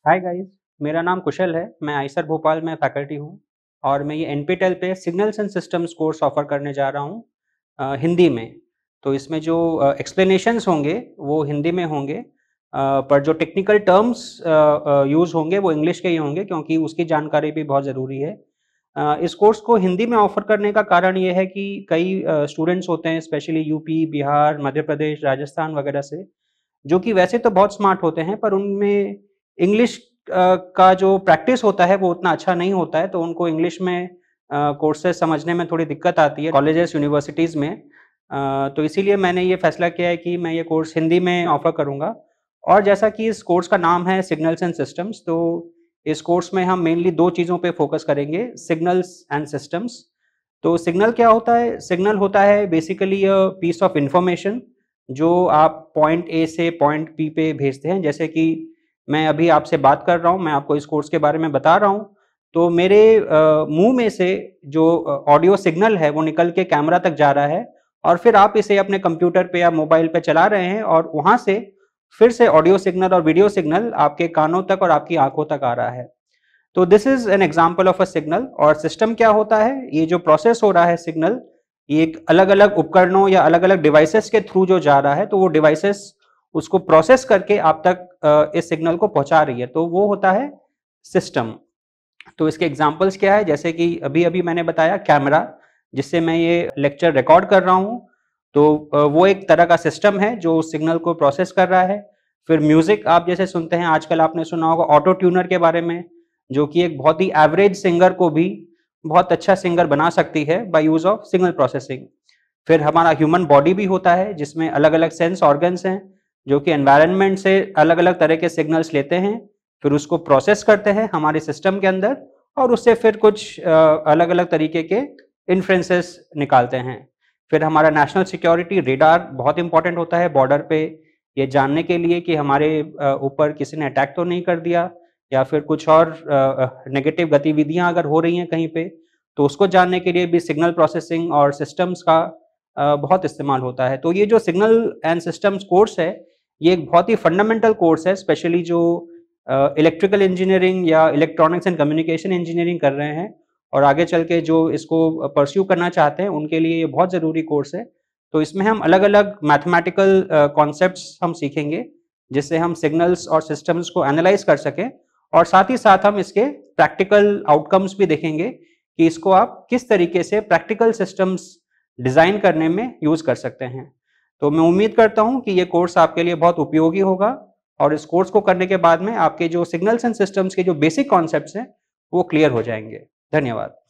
Hi guys, मेरा नाम कुशल है। मैं आईसर भोपाल में फैकल्टी हूँ और मैं ये एनपीटेल पे signals and systems course offer करने जा रहा हूँ हिंदी में। तो इसमें जो एक्सप्लेनेशंस होंगे वो हिंदी में होंगे, पर जो टेक्निकल टर्म्स यूज़ होंगे वो इंग्लिश के ही होंगे क्योंकि उसकी जानकारी भी बहुत ज़रूरी है। इस कोर्स को हिंदी में ऑफर करने का कारण ये है कि कई स्टूडेंट्स होते हैं, स्पेशली यूपी, बिहार, मध्य प्रदेश, राजस्थान वगैरह से, जो कि वैसे तो बहुत स्मार्ट होते हैं पर उनमें इंग्लिश का जो प्रैक्टिस होता है वो उतना अच्छा नहीं होता है, तो उनको इंग्लिश में कोर्सेज समझने में थोड़ी दिक्कत आती है कॉलेजेस, यूनिवर्सिटीज़ में। तो इसीलिए मैंने ये फैसला किया है कि मैं ये कोर्स हिंदी में ऑफर करूँगा। और जैसा कि इस कोर्स का नाम है सिग्नल्स एंड सिस्टम्स, तो इस कोर्स में हम मेनली 2 चीज़ों पे फोकस करेंगे, सिग्नल्स एंड सिस्टम्स। तो सिग्नल क्या होता है? सिग्नल होता है basically a piece of information जो आप पॉइंट ए से पॉइंट बी पे भेजते हैं। जैसे कि मैं अभी आपसे बात कर रहा हूँ, मैं आपको इस कोर्स के बारे में बता रहा हूँ, तो मेरे मुँह में से जो ऑडियो सिग्नल है वो निकल के कैमरा तक जा रहा है और फिर आप इसे अपने कंप्यूटर पे या मोबाइल पे चला रहे हैं और वहाँ से फिर से ऑडियो सिग्नल और वीडियो सिग्नल आपके कानों तक और आपकी आँखों तक आ रहा है। तो this is an example of a signal. और सिस्टम क्या होता है? ये जो प्रोसेस हो रहा है सिग्नल, ये एक अलग-अलग उपकरणों या अलग-अलग डिवाइसेस के थ्रू जो जा रहा है, तो वो डिवाइसेस उसको प्रोसेस करके आप तक इस सिग्नल को पहुंचा रही है, तो वो होता है सिस्टम। तो इसके एग्जांपल्स क्या है? जैसे कि अभी-अभी मैंने बताया कैमरा, जिससे मैं ये लेक्चर रिकॉर्ड कर रहा हूँ, तो वो एक तरह का सिस्टम है जो सिग्नल को प्रोसेस कर रहा है। फिर म्यूजिक आप जैसे सुनते हैं, आजकल आपने सुना होगा ऑटो ट्यूनर के बारे में, जो कि एक बहुत ही एवरेज सिंगर को भी बहुत अच्छा सिंगर बना सकती है by use of signal processing. फिर हमारा ह्यूमन बॉडी भी होता है जिसमें अलग-अलग सेंस ऑर्गन्स हैं, जो कि एनवायरनमेंट से अलग-अलग तरह के सिग्नल्स लेते हैं, फिर उसको प्रोसेस करते हैं हमारे सिस्टम के अंदर और उससे फिर कुछ अलग-अलग तरीके के इन्फ्रेंसेस निकालते हैं। फिर हमारा नेशनल सिक्योरिटी रेडार बहुत इंपॉर्टेंट होता है बॉर्डर पे, ये जानने के लिए कि हमारे ऊपर किसी ने अटैक तो नहीं कर दिया या फिर कुछ और नेगेटिव गतिविधियां अगर हो रही हैं कहीं पे, तो उसको जानने के लिए भी सिग्नल प्रोसेसिंग और सिस्टम्स का बहुत इस्तेमाल होता है। तो ये जो सिग्नल एंड सिस्टम्स कोर्स है, ये एक बहुत ही फंडामेंटल कोर्स है, स्पेशली जो इलेक्ट्रिकल इंजीनियरिंग या इलेक्ट्रॉनिक्स एंड कम्युनिकेशन इंजीनियरिंग कर रहे हैं और आगे चल के जो इसको परस्यू करना चाहते हैं उनके लिए ये बहुत ज़रूरी कोर्स है। तो इसमें हम अलग-अलग मैथमेटिकल कॉन्सेप्ट्स हम सीखेंगे, जिससे हम सिग्नल्स और सिस्टम्स को एनालाइज कर सकें और साथ ही साथ हम इसके प्रैक्टिकल आउटकम्स भी देखेंगे कि इसको आप किस तरीके से प्रैक्टिकल सिस्टम्स डिज़ाइन करने में यूज़ कर सकते हैं। तो मैं उम्मीद करता हूँ कि ये कोर्स आपके लिए बहुत उपयोगी होगा और इस कोर्स को करने के बाद में आपके जो सिग्नल्स एंड सिस्टम्स के जो बेसिक कॉन्सेप्ट्स हैं, वो क्लियर हो जाएँगे। धन्यवाद।